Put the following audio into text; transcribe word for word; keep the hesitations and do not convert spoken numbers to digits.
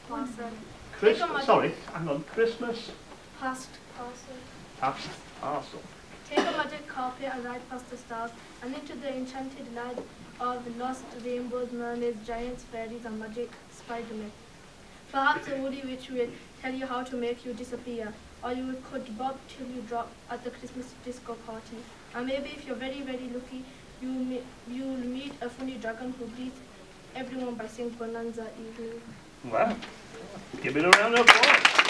parcel. Christmas, sorry, hang on, Christmas Past parcel. past parcel. Take a magic carpet and ride past the stars and into the enchanted land of lost rainbows, mermaids, giants, fairies, and magic Spider-Man. Perhaps a woolly witch will tell you how to make you disappear, or you could bob till you drop at the Christmas disco party. And maybe if you're very, very lucky, you may, you'll meet a funny dragon who greets everyone by saying Bonanza Evening. Well, give it a round of applause.